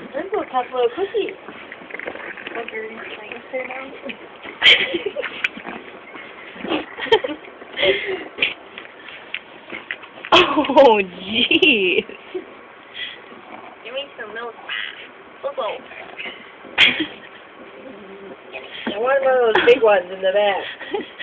There's a couple of cookies. Like you're playing there now? Oh, jeez. Give me some milk. Whoa. I want one of those big ones in the back.